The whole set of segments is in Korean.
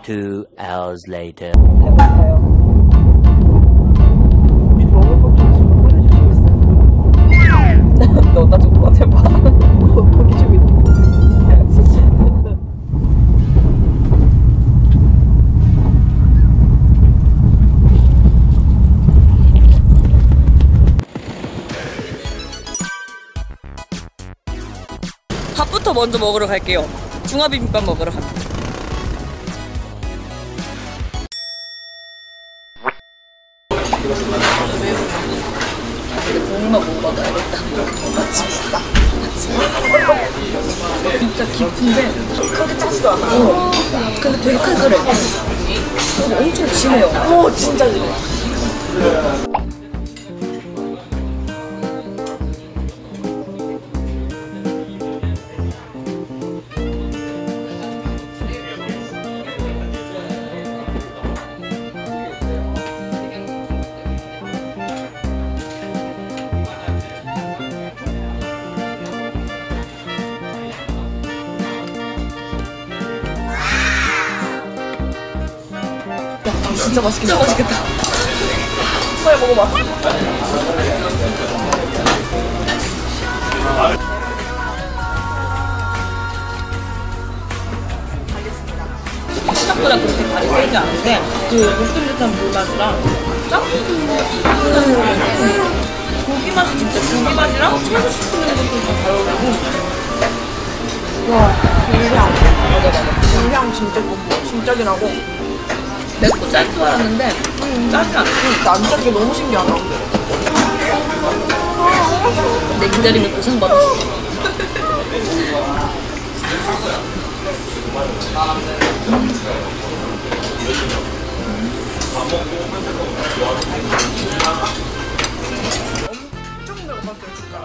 2 hours later. 배고파요. 먹을 것 좀 보내주시겠어요? 너나 좀 꺼내봐. 거기 좀 있는 거. 밥부터 먼저 먹으러 갈게요. 중화비빔밥 먹으러 갑니다. 국물만 먹어봐야겠다. 맛있다. 진짜 깊은데 크게 짜지도 않아요. 근데 되게 칼칼해. 엄청 진해요. 오, 진짜 진해. 진짜 맛있겠다. 진짜 맛있겠다. 빨리 먹어봐. 생각보다 그렇게 간이 세지 않은데 그 쫀득쫀득한 물맛이랑 고기 맛이 진짜 고기 맛이랑 채소 씹히는 것도 잘 어울리고. 와, 불향. 맞아. 불향 진짜 진하고. 맵고 짤 줄 알았는데 짜지 않고 안 짜는 게 너무 신기하다. 내 기다림을 보상받았어. 엄청 매운맛이야 진짜.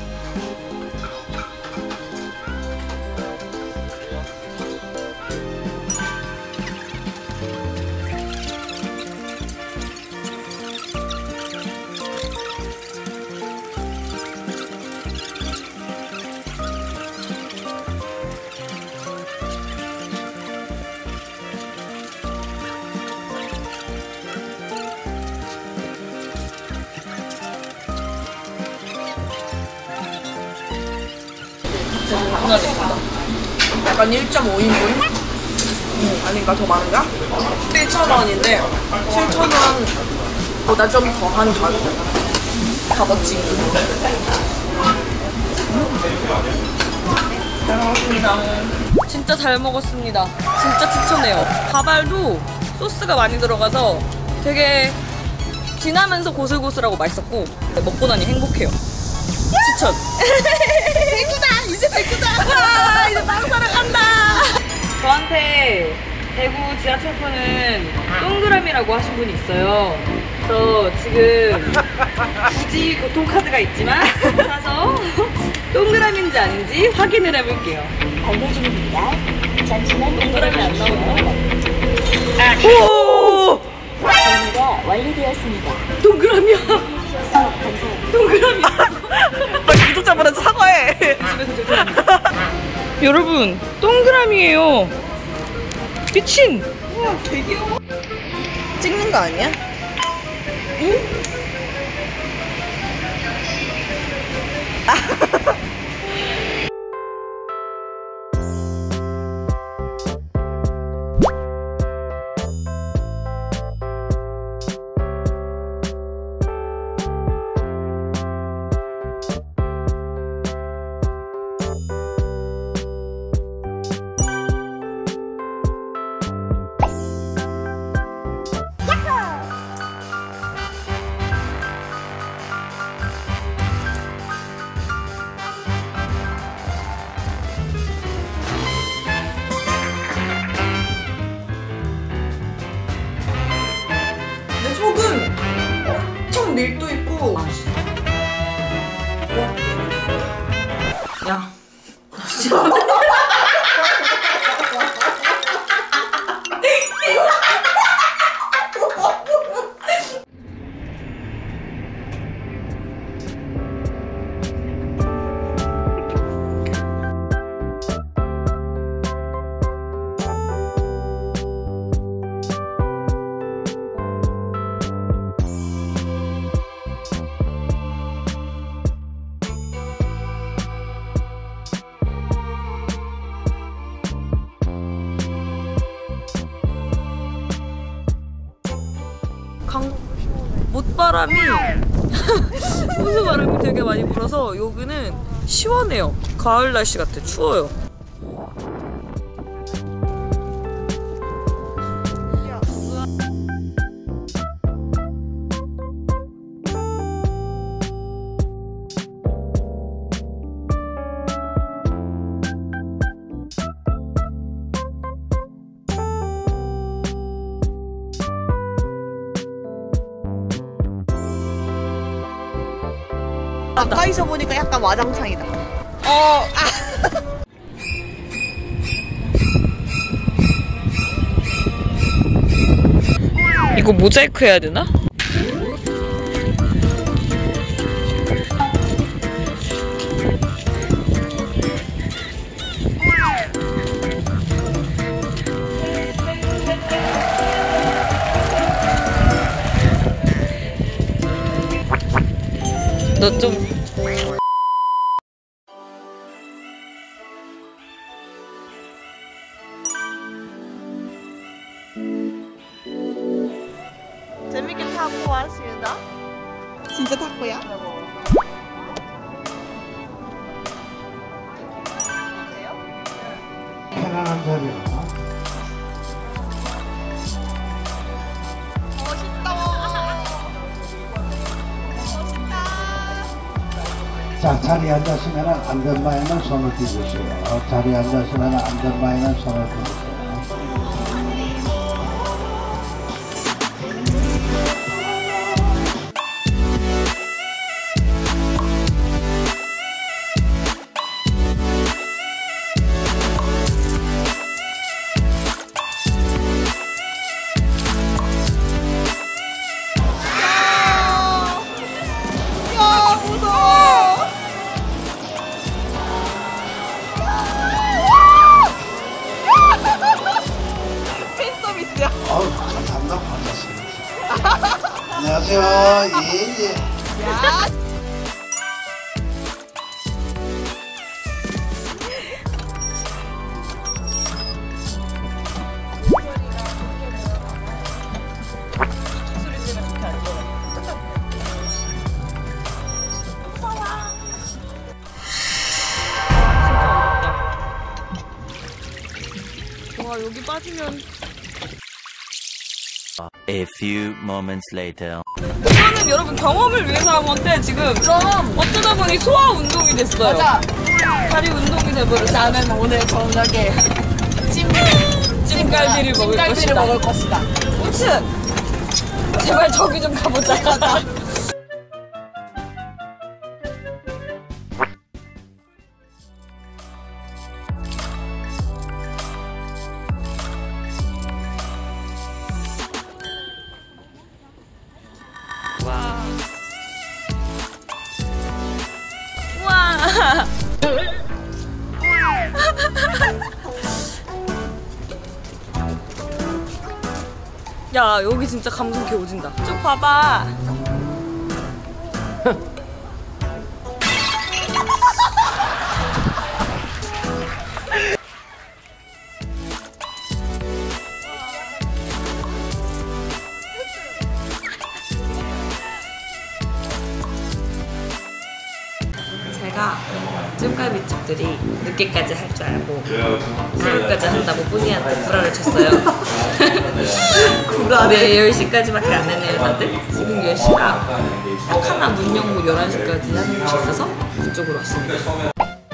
고생하셨습니다. 약간 1.5인분? 아닌가? 더 많은가? 7,000원인데 7,000원보다 좀 더한 가격. 값어치. 잘 먹었습니다. 진짜 잘 먹었습니다. 진짜 추천해요. 가발도 소스가 많이 들어가서 되게 진하면서 고슬고슬하고 맛있었고 먹고 나니 행복해요. 추천. 대구다. 이제 대구다. 와, 이제 빵 사러 간다. 저한테 대구 지하철표는 동그라미라고 하신 분이 있어요. 그래서 지금 굳이 교통카드가 있지만 사서 동그라미인지 아닌지 확인을 해볼게요. 알려줍니다. 잠시만 동그라미 안 나오나요? 오! 정리가 완료되었습니다. 동그라미야. 주셔서 감사합니다. 동그라미야. 구독자분한테 사과해. 집에서 죄송합니다. 여러분, 동그라미예요. 미친. 우와, 되게 귀여워. 찍는 거 아니야? 내 속은 엄청 밀도 있고. 야. 바람이 호수 바람이 되게 많이 불어서 여기는 시원해요. 가을 날씨 같아. 추워요. 가까이서 보니까 약간 와장창이다. 이거 모자이크 해야 되나? 너 좀 재밌게 타고 왔습니다. 진짜 탔고요. 편안한 자리로. 자, 자리에 앉으시면 안전바에는 손을 띄주세요. 자리에 앉으시면 안전바에는 손을 띄주세요. 감사합니다. 반갑습니다. 안녕하세요. 예. 와, 여기 빠지면 A few moments later. 이거는 여러분 경험을 위해서 한 건데 지금 그럼 어쩌다 보니 소화 운동이 됐어요. 맞아. 다리 운동이 돼버렸어. 나는 오늘 저녁에 찜갈비를 먹을 것이다. 우츠! 제발 저기 좀 가보자. 와. 와. 야, 여기 진짜 감성 개 오진다. 쭉 봐봐. 제가 찜갈비집들이 늦게까지 할 줄 알고 새벽까지 한다고 뿌니한테 구라를 쳤어요. 네, 10시까지밖에 안 했네요, 다들. 지금 10시라 딱 하나 문 열고 11시까지 하는 곳이 있어서 그쪽으로 왔습니다.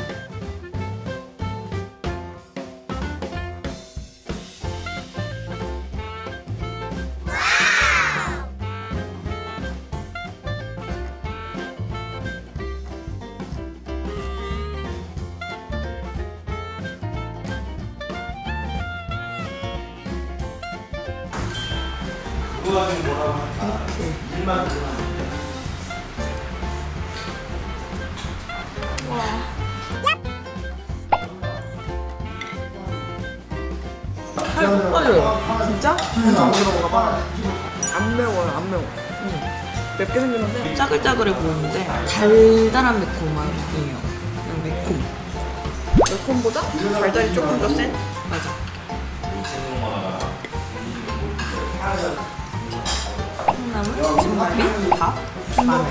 살 볶아줘요. 진짜? 먹어봐. 안 매워요, 안 매워. 맵게 생겼는데 짜글짜글해 보이는데 달달한 매콤함이에요. 그냥 매콤. 매콤보다 달달이 조금 더 센? 맞아. 콩나물, 진국비, 밥, 마늘.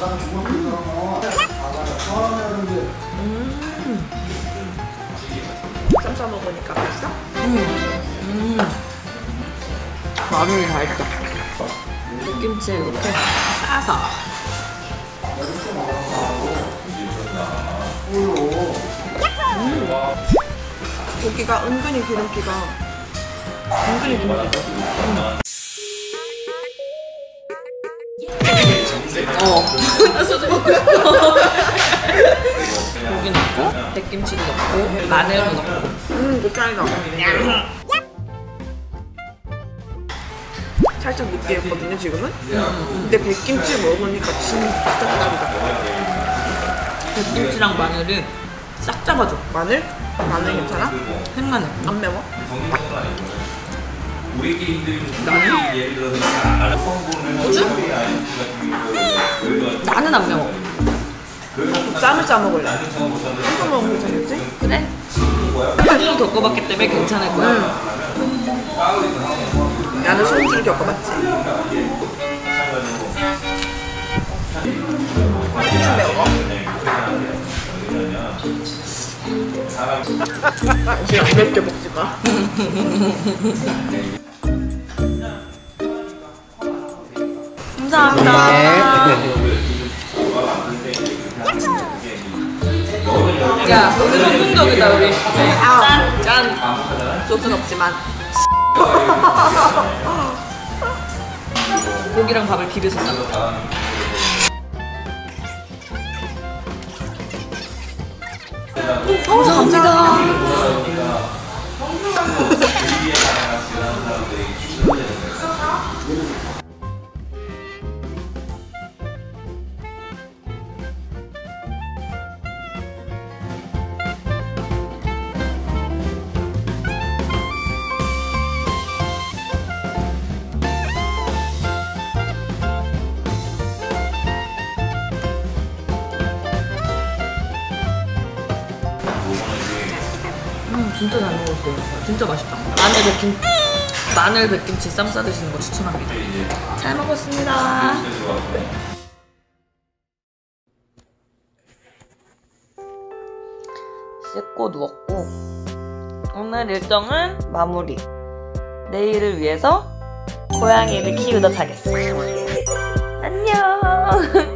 쌈 싸 먹으니까 맛있어? 마늘이 다 있다. 백김치 이렇게 싸서. 고기가 은근히 기름기가 은근히 기름기가. 소주 먹고 싶어. 고기 넣고, 백김치도 넣고, 마늘도 넣고. 이거 짱이다. 살짝 느끼했거든요 지금은. 근데 백김치 먹으니까 진짜 다르다. 백김치랑 마늘을 싹 잡아줘. 마늘? 마늘 괜찮아? 생마늘. 안 매워? 고추? 나는 안 매워. 쌈을 싸 먹을래. 한번 먹으면 괜찮겠지? 그래? 술을 겪어봤기 때문에 괜찮을 거야. 나는 손질 겪어봤지. 좀 매워. 지금 안 맵게 먹지 마. 감사합니다. 야, 오늘 성공적이다 우리. 짠! 짠! 소스는 없지만. 고기랑 밥을 비벼서 싸. 감사합니다. 진짜 잘 먹었어요. 진짜 맛있다. 마늘 백김치 쌈 싸 드시는 거 추천합니다. 잘 먹었습니다. 씻고 누웠고 오늘 일정은 마무리. 내일을 위해서 고양이를 키우다 자겠어요. 안녕.